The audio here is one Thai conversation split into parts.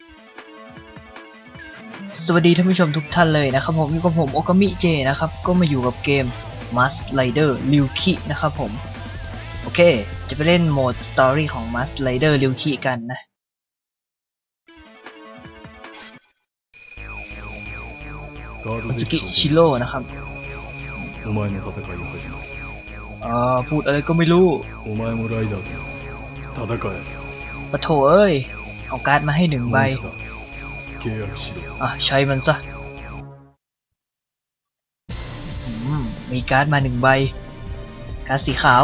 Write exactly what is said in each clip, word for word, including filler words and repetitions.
สวัสดีท่านผู้ชมทุกท่านเลยนะครับผมอยู่กับผมโอกามิเจนะครับก็มาอยู่กับเกม Mask Rider Ryuki นะครับผมโอเคจะไปเล่นโหมดสตอรี่ของ Mask Rider Ryuki กันนะคัตสึกิชิโร่นะครับอ่าพูดอะไรก็ไม่รู้ปะโถเอ้ยเอาการ์ดมาให้หนึ่งใบอ่ะใช้มันซะมีการ์ดมาหนึ่งใบการ์ดสีขาว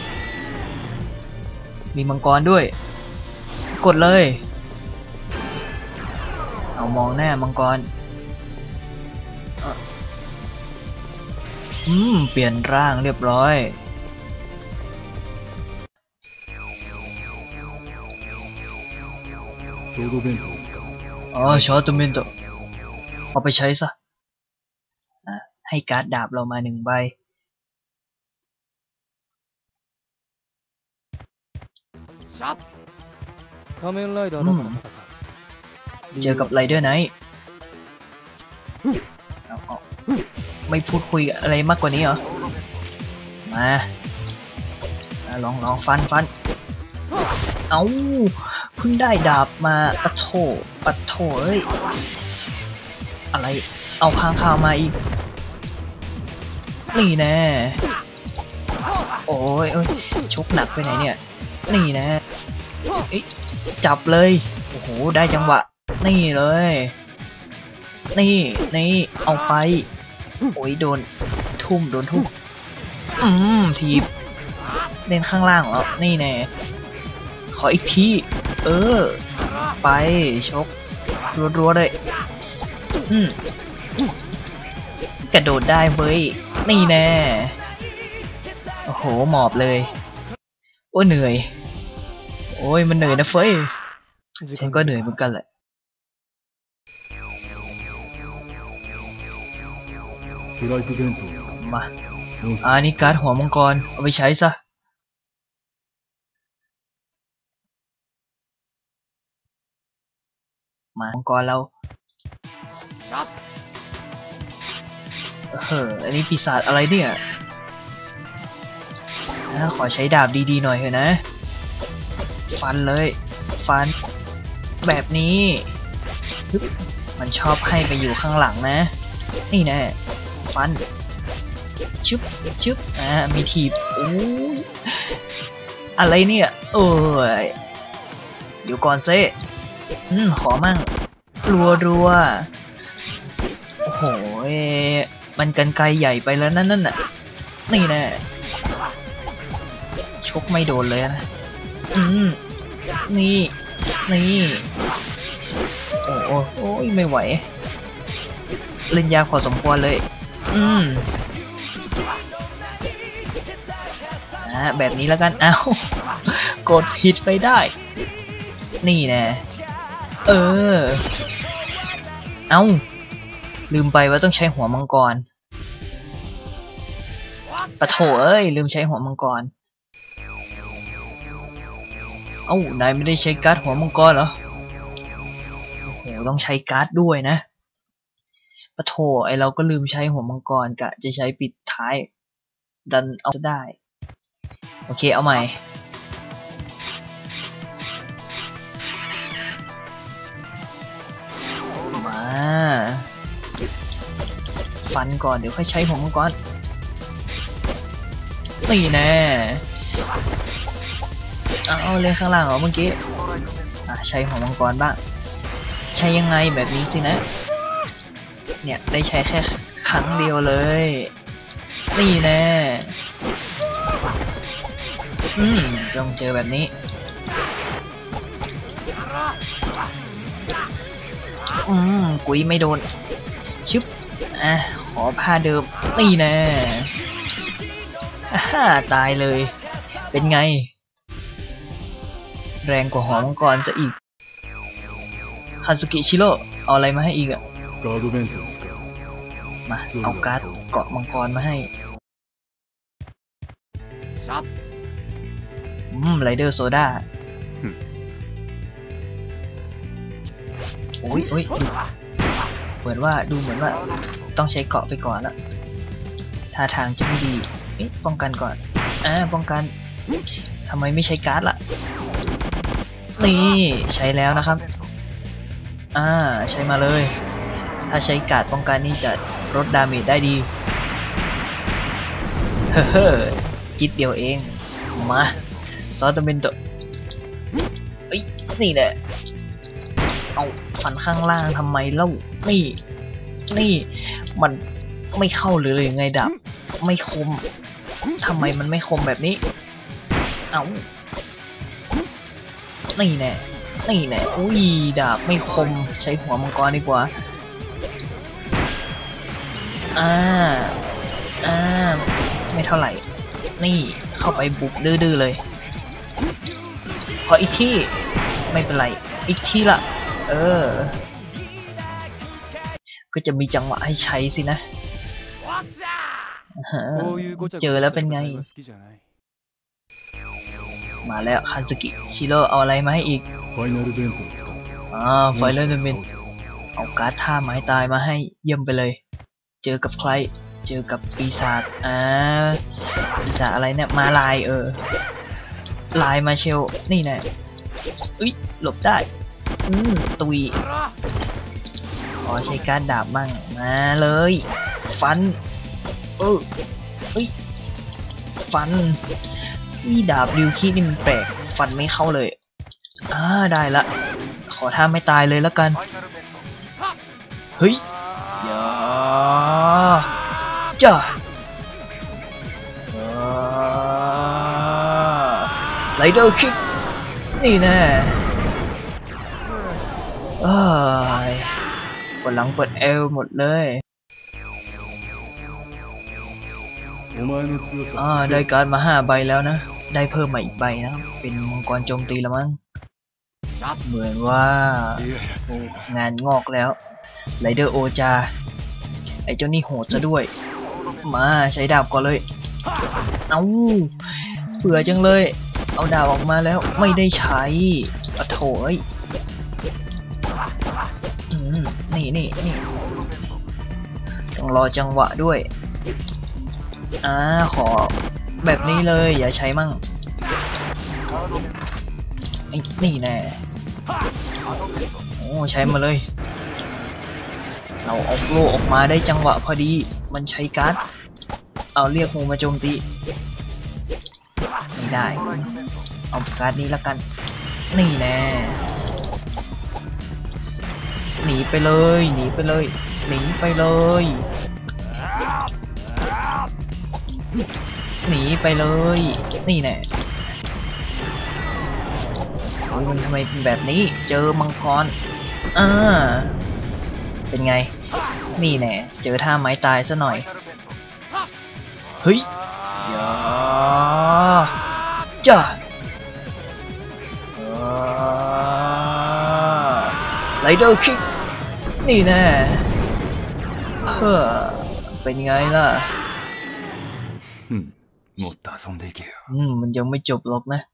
มีมังกรด้วยกดเลยเอามองหน้ามังกรอืมเปลี่ยนร่างเรียบร้อยอ๋อชอตเมนโตเอาไปใช้ซะให้การ์ดดาบเรามาหนึ่งใบเจอกับไรเดอร์ไนท์ไม่พูดคุยอะไรมากกว่านี้เหรอมาลองลองฟันฟันเอาเพิ่งได้ดาบมาปะโถปะโถเอ้ยอะไรเอาค้างคาวมาอีกนี่แน่โอ้ยโอ้ยชกหนักไปไหนเนี่ยนี่แน่จับเลยโอ้โหได้จังหวะนี่เลยนี่นี่เอาไปโอ้ยโดนทุ่มโดนทุ่มอืมทีบเล่นข้างล่างเหรอนี่แน่ขออีกทีเออไปชกรัวๆเลยอืมกระโดดได้เว้ยนี่แน่โอ้โหหมอบเลยโอ้เหนื่อยโอ้ยมันเหนื่อยนะเฟ้ยฉันก็เหนื่อยเหมือนกันแหละมาอ่านี่การ์ดหัวมังกรเอาไปใช้ซะมามังกรเราเฮ้ออันนี้ปีศาจอะไรเนี่ยนะขอใช้ดาบดีๆหน่อยเถอะนะฟันเลยฟันแบบนี้มันชอบให้ไปอยู่ข้างหลังนะนี่แน่ฟันชึบชึบอ่ามีทีบโอ้ยอะไรเนี่ยเอ้ยเดี๋ยวก่อนเซ่อืมขอมั่งรัวรัวโอ้โหมันกันไกลใหญ่ไปแล้วนั่นนั่นน่ะนี่แน่ชกไม่โดนเลยนะอืมนี่นี่โอ้โอ้โอ้ยไม่ไหวเล่นยากพอสมควรเลยอืมอ่าแบบนี้แล้วกันเอ้ากดผิดไปได้นี่แน่เออเอ้าลืมไปว่าต้องใช้หัวมังกรปะโถเอ้ยลืมใช้หัวมังกรเอ้านายไม่ได้ใช้การ์ดหัวมังกรเหรอโอ้โหต้องใช้การ์ดด้วยนะปะโถไอเราก็ลืมใช้หัวมังกรกะจะใช้ปิดท้ายดันเอาได้โอเคเอาใหม่มาฟันก่อนเดี๋ยวค่อยใช้หัวมังกรนี่แน่เอาเลยข้างล่างเหรอเมื่อกี้ใช้หัวมังกรบ้างใช้ยังไงแบบนี้สินะเนี่ยได้ใช้แค่ครั้งเดียวเลยนี่แน่อืมต้องเจอแบบนี้อืมกุยไม่โดนชึบอ่ะขอผ้าเดิมนี่แน่ฮ่าตายเลยเป็นไงแรงกว่าหอมังกรจะอีกคัตสึกิชิโร่เอาอะไรมาให้อีกอะมาเอาการ์ดเกาะมังกรมาให้อืมไรเดอร์โซดาโอ้ยโอ้ยดูเหมือนว่าดูเหมือนว่าต้องใช้เกาะไปก่อนละท่าทางจะไม่ดีเอ๊ะป้องกันก่อนอ่าป้องกันทำไมไม่ใช้การ์ดล่ะนี่ใช้แล้วนะครับอ่าใช้มาเลยถ้าใช้การ์ดป้องกันนี่จะลดดาเมจได้ดีเฮ้อจิตเดียวเองมาซอสตเมนโตเอ้ยนี่แหละเอาฟันข้างล่างทำไมเล่านี่นี่มันไม่เข้าเลยยังไงดับไม่คมทำไมมันไม่คมแบบนี้เอานี่แน่นี่แน่อุ้ยดาบไม่คมใช้หัวมังกรดีกว่าอ่าอ่าไม่เท่าไหร่นี่เข้าไปบุกดื้อๆเลยขออีกที่ไม่เป็นไรอีกที่ละเออก็จะมีจังหวะให้ใช้สินะเจอแล้วเป็นไงมาแล้วคันสกิชิโร่เอาอะไรมาให้อีกอ่าไฟนอลเดนเอาการ์ดท่าไม้ตายมาให้เยี่ยมไปเลยเจอกับใครเจอกับปีศาจอ่าปีศาจอะไรเนี่ยมาลายเออลายมาเชลนี่แน่อุ้ยหลบได้อืมตุยขอใช้การดาบมั่งมาเลยฟันเออเฮ้ยฟันนี่ดาบริวคีนี่มันแปลกฟันไม่เข้าเลยอ่าได้ละขอท่าไม่ตายเลยแล้วกันเฮ้ยอย่าจ้าไรเดอร์คิกนี่แน่เอ้ยปวดหลังปวดเอวหมดเลยอ่าได้การ์ดมาห้าใบแล้วนะได้เพิ่มมาอีกใบนะเป็นมังกรโจมตีแล้วมั้งเหมือนว่างานงอกแล้วไรเดอร์โอจาไอ้เจ้านี่โหดซะด้วยมาใช้ดาบก่อนเลยเอาเบื่อจังเลยเอาดาบออกมาแล้วไม่ได้ใช้ปะโถยนี่นี่นี่ต้องรอจังหวะด้วยอ่าขอแบบนี้เลยอย่าใช้มั่งไอ้นี่แน่โอ้ใช้มาเลยเราเอาโล่ออกมาได้จังหวะพอดีมันใช้การ์ดเอาเรียกงูมาโจมตีไม่ได้เอาการ์ดนี้ละกันนี่แน่หนีไปเลยหนีไปเลยหนีไปเลยหนีไปเลยนี่แน่โอ้ยมันทำไมเป็นแบบนี้เจอมังกรอ่าเป็นไงนี่แน่เจอท่าไม้ตายซะหน่อยเฮ้ยอย่าจ้าไรเดอร์คิกนี่แน่เฮ้อเป็นไงล่ะอืมมันยังไม่จบหรอกนะ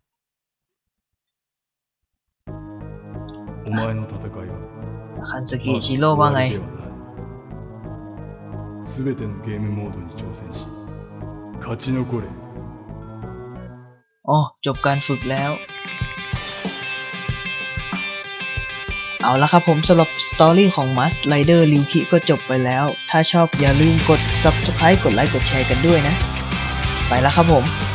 คันสกิชิโร่ว่าไงอ๋อจบการฝึกแล้วเอาละครับผมสำหรับสตอรี่ของ Mask Rider ริวคิก็จบไปแล้วถ้าชอบอย่าลืมกด ซับสไครบ์ กดไลค์กดแชร์กันด้วยนะไปแล้วครับผม